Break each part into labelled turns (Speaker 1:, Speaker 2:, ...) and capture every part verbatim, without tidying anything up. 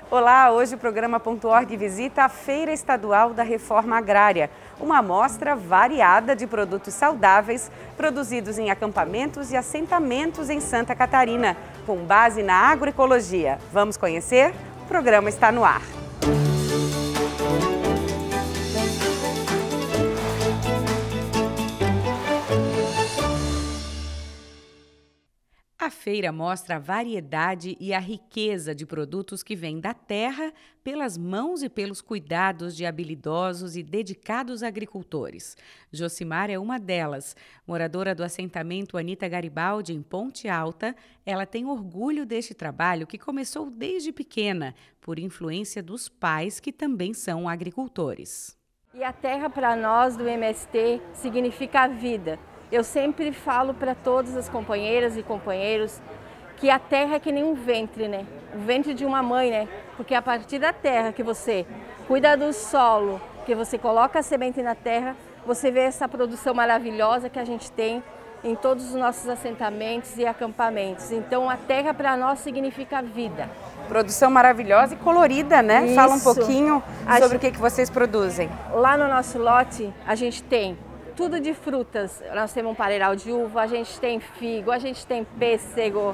Speaker 1: Olá, hoje o programa Ponto Org visita a Feira Estadual da Reforma Agrária, uma amostra variada de produtos saudáveis produzidos em acampamentos e assentamentos em Santa Catarina, com base na agroecologia. Vamos conhecer? O programa está no ar. A feira mostra a variedade e a riqueza de produtos que vêm da terra pelas mãos e pelos cuidados de habilidosos e dedicados agricultores. Josimar é uma delas. Moradora do assentamento Anita Garibaldi, em Ponte Alta, ela tem orgulho deste trabalho que começou desde pequena, por influência dos pais que também são agricultores.
Speaker 2: E a terra para nós do M S T significa a vida. Eu sempre falo para todas as companheiras e companheiros que a terra é que nem um ventre, né? O ventre de uma mãe, né? Porque a partir da terra que você cuida do solo, que você coloca a semente na terra, você vê essa produção maravilhosa que a gente tem em todos os nossos assentamentos e acampamentos. Então a terra para nós significa vida.
Speaker 1: Produção maravilhosa e colorida, né?
Speaker 2: Isso.
Speaker 1: Fala um pouquinho sobre
Speaker 2: gente...
Speaker 1: o que, que vocês produzem.
Speaker 2: Lá no nosso lote a gente tem tudo de frutas. Nós temos um pareiral de uva, a gente tem figo, a gente tem pêssego,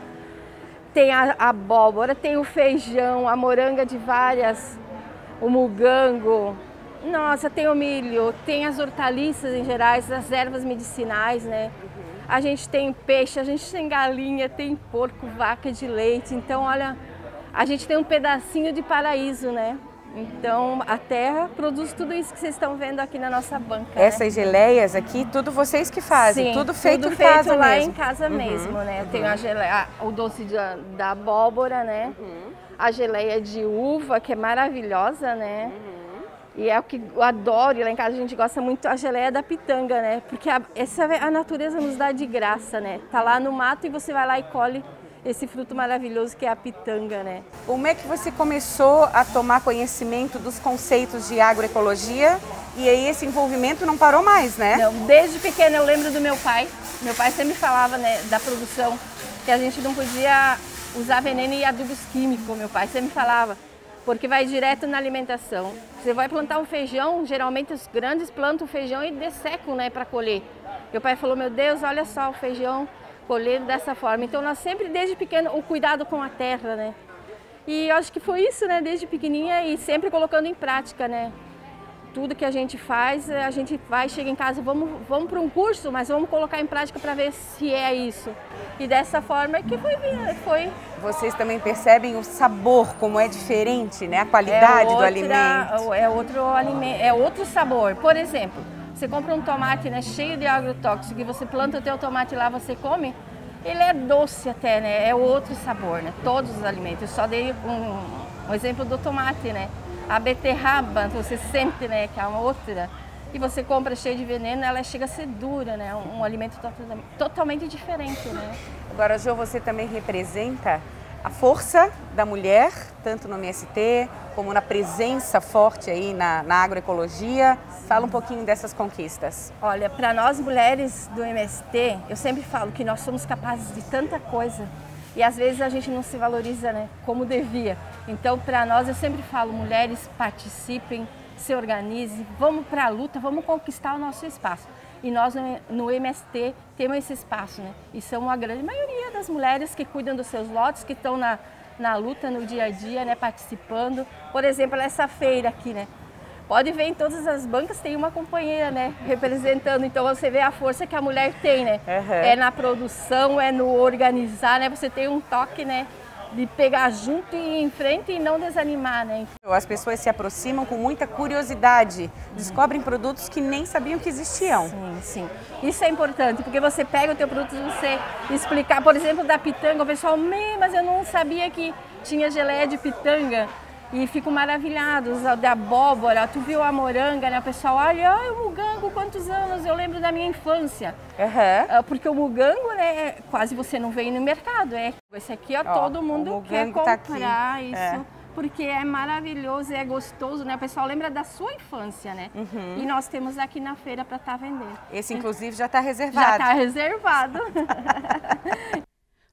Speaker 2: tem a abóbora, tem o feijão, a moranga de várias, o mugango, nossa, tem o milho, tem as hortaliças em geral, as ervas medicinais, né? A gente tem peixe, a gente tem galinha, tem porco, vaca de leite. Então, olha, a gente tem um pedacinho de paraíso, né? Então, a terra produz tudo isso que vocês estão vendo aqui na nossa banca.
Speaker 1: Essas
Speaker 2: né?
Speaker 1: geleias aqui, tudo vocês que fazem,
Speaker 2: Sim,
Speaker 1: tudo feito
Speaker 2: tudo
Speaker 1: em
Speaker 2: feito
Speaker 1: casa
Speaker 2: lá
Speaker 1: mesmo.
Speaker 2: em casa
Speaker 1: uhum,
Speaker 2: mesmo, né?
Speaker 1: Uhum.
Speaker 2: Tem a geleia, o doce de, da abóbora, né? Uhum. A geleia de uva, que é maravilhosa, né? Uhum. E é o que eu adoro, e lá em casa a gente gosta muito a geleia da pitanga, né? Porque a, essa a natureza nos dá de graça, né? Tá lá no mato e você vai lá e colhe esse fruto maravilhoso que é a pitanga, né?
Speaker 1: Como é que você começou a tomar conhecimento dos conceitos de agroecologia e aí esse envolvimento não parou mais, né?
Speaker 2: Não, desde pequena eu lembro do meu pai. Meu pai sempre falava, né, da produção, que a gente não podia usar veneno e adubos químicos, meu pai sempre falava, porque vai direto na alimentação. Você vai plantar um feijão, geralmente os grandes plantam o feijão e dessecam, né, para colher. Meu pai falou, meu Deus, olha só o feijão, colher dessa forma. Então nós sempre, desde pequeno, o cuidado com a terra, né? E eu acho que foi isso, né? Desde pequenininha e sempre colocando em prática, né? Tudo que a gente faz, a gente vai, chega em casa, vamos, vamos para um curso, mas vamos colocar em prática para ver se é isso. E dessa forma é que foi, foi.
Speaker 1: Vocês também percebem o sabor, como é diferente, né? A qualidade
Speaker 2: é outra,
Speaker 1: do alimento.
Speaker 2: É outro alimento, é outro sabor. Por exemplo, você compra um tomate, né, cheio de agrotóxico e você planta o teu tomate lá, você come, ele é doce até, né? É outro sabor, né? Todos os alimentos. Eu só dei um, um exemplo do tomate, né? A beterraba, você sente, né, que é uma outra. E você compra cheio de veneno, ela chega a ser dura, né? Um, um alimento totalmente, totalmente diferente, né?
Speaker 1: Agora, Jo, você também representa a força da mulher, tanto no M S T, como na presença forte aí na, na agroecologia. Fala um pouquinho dessas conquistas.
Speaker 2: Olha, para nós mulheres do M S T, eu sempre falo que nós somos capazes de tanta coisa e às vezes a gente não se valoriza, né, como devia. Então, para nós, eu sempre falo, mulheres, participem, se organizem, vamos para a luta, vamos conquistar o nosso espaço. E nós no M S T temos esse espaço, né? E são a grande maioria das mulheres que cuidam dos seus lotes, que estão na, na luta no dia a dia, né? Participando. Por exemplo, essa feira aqui, né? Pode ver em todas as bancas tem uma companheira, né? Representando. Então você vê a força que a mulher tem, né? Uhum. É na produção, é no organizar, né? Você tem um toque, né? De pegar junto e ir em frente e não desanimar, né?
Speaker 1: As pessoas se aproximam com muita curiosidade, descobrem produtos que nem sabiam que existiam.
Speaker 2: Sim, sim. Isso é importante, porque você pega o teu produto, você explicar, por exemplo, da pitanga, o pessoal, mas eu não sabia que tinha geleia de pitanga. E ficam maravilhados, da abóbora, tu viu a moranga, né? O pessoal, olha, ai, o mugango, quantos anos, eu lembro da minha infância.
Speaker 1: Uhum.
Speaker 2: Porque o mugango, né, quase você não vê no mercado, é. Esse aqui, ó, ó todo mundo quer comprar tá isso, é. Porque é maravilhoso, é gostoso, né? O pessoal lembra da sua infância, né? Uhum. E nós temos aqui na feira para estar tá vendendo.
Speaker 1: Esse, inclusive, já está reservado.
Speaker 2: Já está reservado.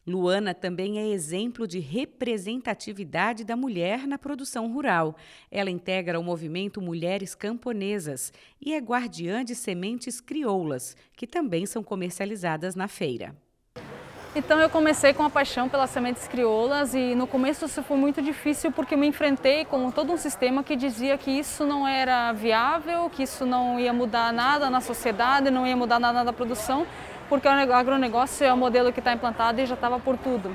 Speaker 1: Luana também é exemplo de representatividade da mulher na produção rural. Ela integra o movimento Mulheres Camponesas e é guardiã de sementes crioulas, que também são comercializadas na feira.
Speaker 3: Então eu comecei com a paixão pelas sementes crioulas e no começo isso foi muito difícil porque eu me enfrentei com todo um sistema que dizia que isso não era viável, que isso não ia mudar nada na sociedade, não ia mudar nada na produção, porque o agronegócio é o modelo que está implantado e já estava por tudo.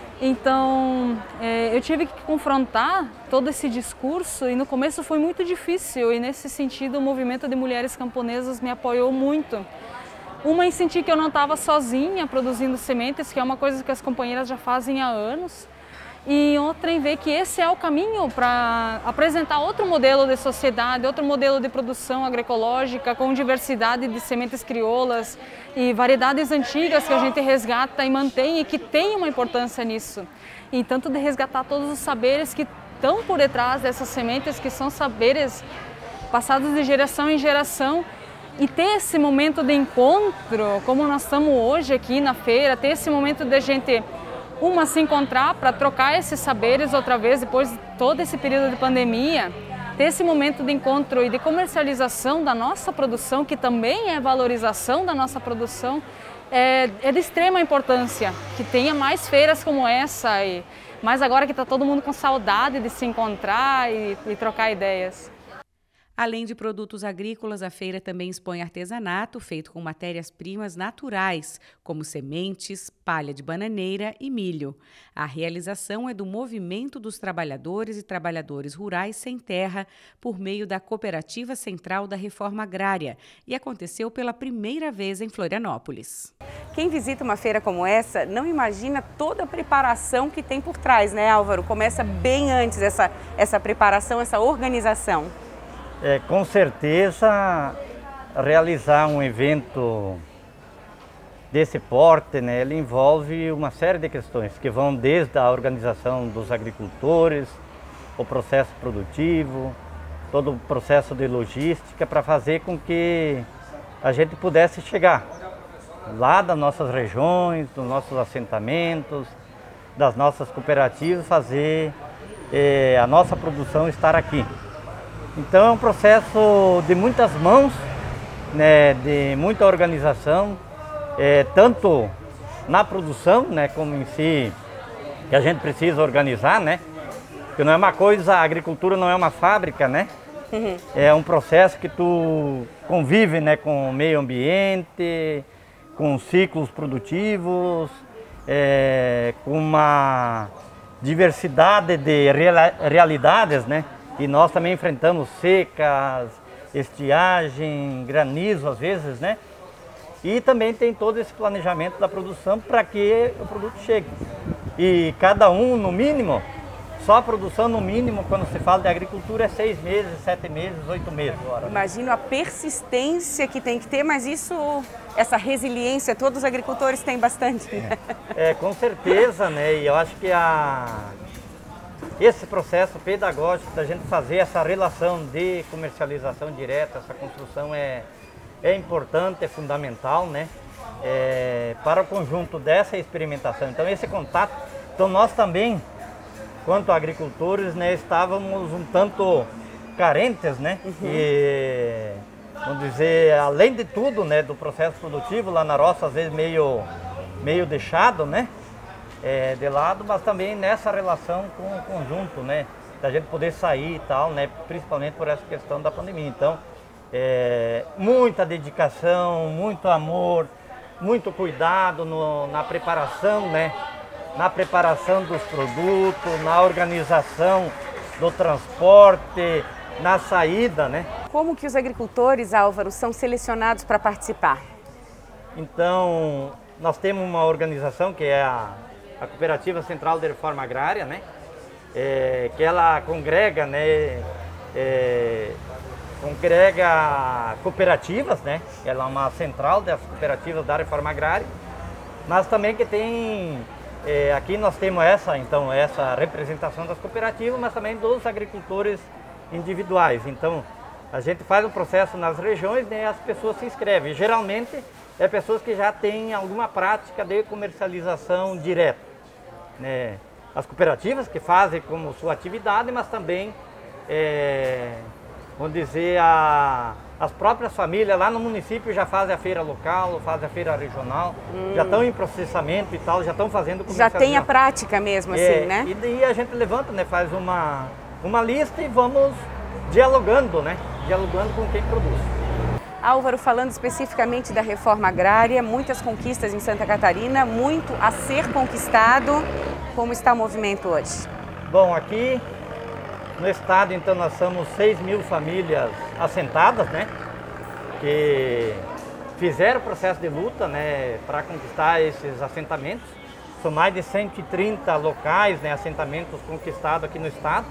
Speaker 3: Então é, eu tive que confrontar todo esse discurso e no começo foi muito difícil e nesse sentido o movimento de mulheres camponesas me apoiou muito. Uma em sentir que eu não estava sozinha produzindo sementes, que é uma coisa que as companheiras já fazem há anos. E outra em ver que esse é o caminho para apresentar outro modelo de sociedade, outro modelo de produção agroecológica com diversidade de sementes crioulas e variedades antigas que a gente resgata e mantém e que tem uma importância nisso. E tanto de resgatar todos os saberes que estão por detrás dessas sementes, que são saberes passados de geração em geração. E ter esse momento de encontro, como nós estamos hoje aqui na feira, ter esse momento de a gente, uma, se encontrar para trocar esses saberes outra vez, depois de todo esse período de pandemia, ter esse momento de encontro e de comercialização da nossa produção, que também é valorização da nossa produção, é, é de extrema importância, que tenha mais feiras como essa, e, mas agora que está todo mundo com saudade de se encontrar e, e trocar ideias.
Speaker 1: Além de produtos agrícolas, a feira também expõe artesanato feito com matérias-primas naturais, como sementes, palha de bananeira e milho. A realização é do Movimento dos Trabalhadores e Trabalhadoras Rurais Sem Terra, por meio da Cooperativa Central da Reforma Agrária, e aconteceu pela primeira vez em Florianópolis.
Speaker 4: Quem visita uma feira como essa não imagina toda a preparação que tem por trás, né, Álvaro? Começa bem antes essa, essa preparação, essa organização.
Speaker 5: É, com certeza, realizar um evento desse porte, né, ele envolve uma série de questões que vão desde a organização dos agricultores, o processo produtivo, todo o processo de logística para fazer com que a gente pudesse chegar lá das nossas regiões, dos nossos assentamentos, das nossas cooperativas, fazer eh, a nossa produção estar aqui. Então é um processo de muitas mãos, né, de muita organização, é, tanto na produção, né, como em si, que a gente precisa organizar, né? Porque não é uma coisa, a agricultura não é uma fábrica, né? Uhum. É um processo que tu convive, né, com o meio ambiente, com ciclos produtivos, é, com uma diversidade de realidades, né? E nós também enfrentamos secas, estiagem, granizo às vezes, né? E também tem todo esse planejamento da produção para que o produto chegue. E cada um, no mínimo, só a produção no mínimo, quando se fala de agricultura, é seis meses, sete meses, oito meses. Agora, né?
Speaker 4: Imagino a persistência que tem que ter, mas isso, essa resiliência, todos os agricultores têm bastante, né?
Speaker 5: É, é com certeza, né? E eu acho que a... esse processo pedagógico da gente fazer essa relação de comercialização direta, essa construção é, é importante, é fundamental, né? É, para o conjunto dessa experimentação. Então esse contato, então nós também, quanto agricultores, né, estávamos um tanto carentes, né? Uhum. E, vamos dizer, além de tudo, né, do processo produtivo lá na roça, às vezes meio, meio deixado, né? É, de lado, mas também nessa relação com o conjunto, né, da gente poder sair e tal, né, principalmente por essa questão da pandemia. Então, é, muita dedicação, muito amor, muito cuidado no, na preparação, né, na preparação dos produtos, na organização do transporte, na saída, né.
Speaker 4: Como que os agricultores, Álvaro, são selecionados para participar?
Speaker 5: Então, nós temos uma organização que é a a Cooperativa Central de Reforma Agrária, né? É, que ela congrega, né? É, congrega cooperativas, né? Ela é uma central das cooperativas da Reforma Agrária, mas também que tem, é, aqui nós temos essa, então, essa representação das cooperativas, mas também dos agricultores individuais. Então, a gente faz o processo nas regiões, né? As pessoas se inscrevem. Geralmente, é pessoas que já têm alguma prática de comercialização direta, né? As cooperativas que fazem como sua atividade, mas também, é, vamos dizer, a, as próprias famílias lá no município já fazem a feira local, fazem a feira regional, hum. já estão em processamento e tal, já estão fazendo comercialização. Já
Speaker 4: tem a prática mesmo,
Speaker 5: é,
Speaker 4: assim, né?
Speaker 5: E daí a gente levanta, né, faz uma, uma lista e vamos dialogando, né? Dialogando com quem produz.
Speaker 4: Álvaro, falando especificamente da reforma agrária, muitas conquistas em Santa Catarina, muito a ser conquistado. Como está o movimento hoje?
Speaker 5: Bom, aqui no estado, então, nós somos seis mil famílias assentadas, né? Que fizeram o processo de luta, né, para conquistar esses assentamentos. São mais de cento e trinta locais, né, assentamentos conquistados aqui no estado.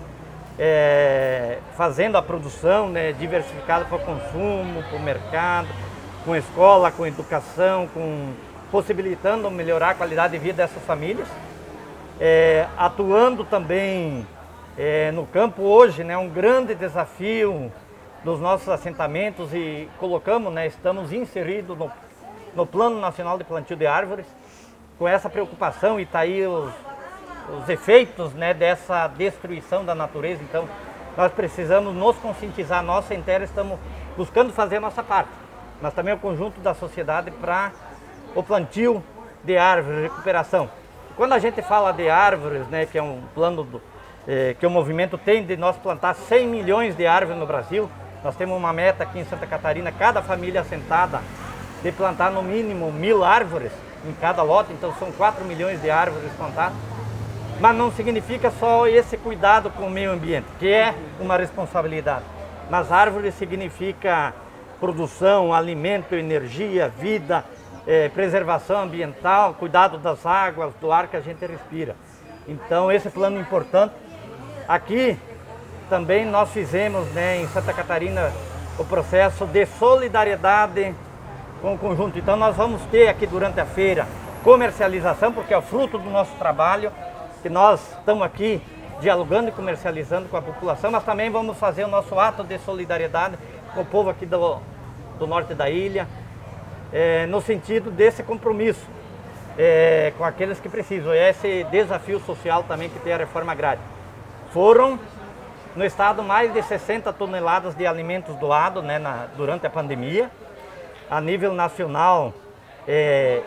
Speaker 5: É, fazendo a produção, né, diversificada para o consumo, para o mercado, com escola, com educação, com, possibilitando melhorar a qualidade de vida dessas famílias. É, atuando também é, no campo hoje, né, um grande desafio dos nossos assentamentos e colocamos, né, estamos inseridos no, no Plano Nacional de Plantio de Árvores, com essa preocupação, e está aí os os efeitos, né, dessa destruição da natureza. Então nós precisamos nos conscientizar, nós sem terra estamos buscando fazer a nossa parte, mas também o conjunto da sociedade para o plantio de árvores, recuperação. Quando a gente fala de árvores, né, que é um plano do, eh, que o movimento tem de nós plantar cem milhões de árvores no Brasil, nós temos uma meta aqui em Santa Catarina, cada família assentada, de plantar no mínimo mil árvores em cada lote, então são quatro milhões de árvores plantadas. Mas não significa só esse cuidado com o meio ambiente, que é uma responsabilidade. Nas árvores significa produção, alimento, energia, vida, eh, preservação ambiental, cuidado das águas, do ar que a gente respira. Então esse plano é importante. Aqui também nós fizemos, né, em Santa Catarina, o processo de solidariedade com o conjunto. Então nós vamos ter aqui durante a feira comercialização, porque é o fruto do nosso trabalho, que nós estamos aqui dialogando e comercializando com a população, mas também vamos fazer o nosso ato de solidariedade com o povo aqui do, do norte da ilha, é, no sentido desse compromisso é, com aqueles que precisam. E esse desafio social também que tem a reforma agrária. Foram, no estado, mais de sessenta toneladas de alimentos doados, né, na, durante a pandemia. A nível nacional, é,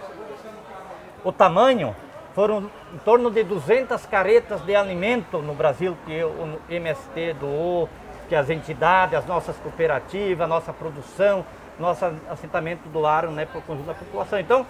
Speaker 5: o tamanho foram em torno de duzentas caretas de alimento no Brasil, que o M S T doou, que as entidades, as nossas cooperativas, a nossa produção, nosso assentamento doaram, né, para o conjunto da população. Então,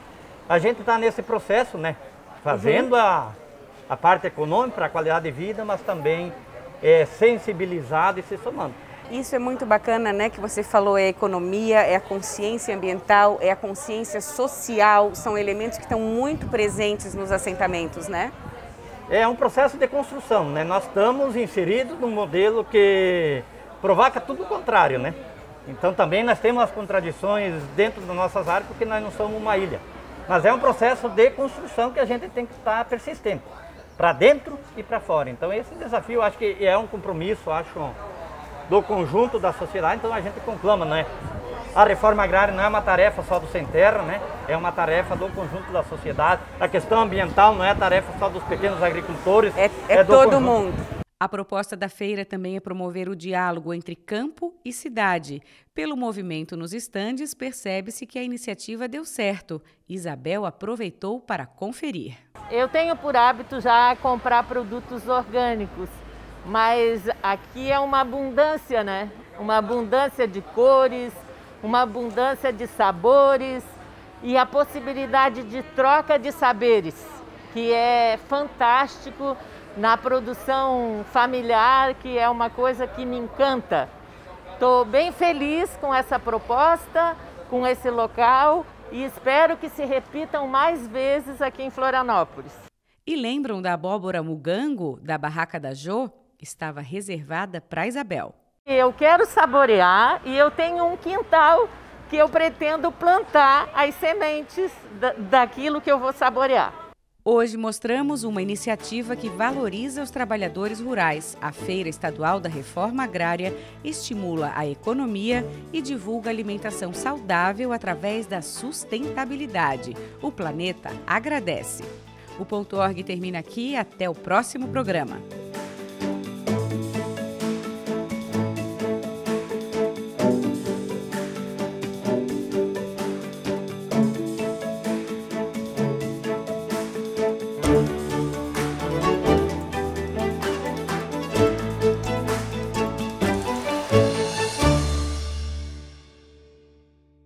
Speaker 5: a gente está nesse processo, né, fazendo uhum. a, a parte econômica para a qualidade de vida, mas também é, sensibilizado e se somando.
Speaker 4: Isso é muito bacana, né, que você falou, é a economia, é a consciência ambiental, é a consciência social, são elementos que estão muito presentes nos assentamentos, né?
Speaker 5: É um processo de construção, né? Nós estamos inseridos num modelo que provoca tudo o contrário, né? Então também nós temos as contradições dentro das nossas áreas, porque nós não somos uma ilha. Mas é um processo de construção que a gente tem que estar persistente, para dentro e para fora. Então esse desafio, acho que é um compromisso, acho, do conjunto da sociedade, então a gente conclama, né? A reforma agrária não é uma tarefa só do Sem Terra, né? É uma tarefa do conjunto da sociedade. A questão ambiental não é tarefa só dos pequenos agricultores,
Speaker 4: é, é, é todo conjunto. mundo.
Speaker 1: A proposta da feira também é promover o diálogo entre campo e cidade. Pelo movimento nos estandes, percebe-se que a iniciativa deu certo. Isabel aproveitou para conferir.
Speaker 6: Eu tenho por hábito já comprar produtos orgânicos, mas aqui é uma abundância, né? Uma abundância de cores, uma abundância de sabores e a possibilidade de troca de saberes, que é fantástico na produção familiar, que é uma coisa que me encanta. Estou bem feliz com essa proposta, com esse local e espero que se repitam mais vezes aqui em Florianópolis.
Speaker 1: E lembram da abóbora mugango, da Barraca da Jô? Estava reservada para Isabel.
Speaker 6: Eu quero saborear e eu tenho um quintal que eu pretendo plantar as sementes da, daquilo que eu vou saborear.
Speaker 1: Hoje mostramos uma iniciativa que valoriza os trabalhadores rurais. A Feira Estadual da Reforma Agrária estimula a economia e divulga alimentação saudável através da sustentabilidade. O planeta agradece. O Ponto Org termina aqui. Até o próximo programa.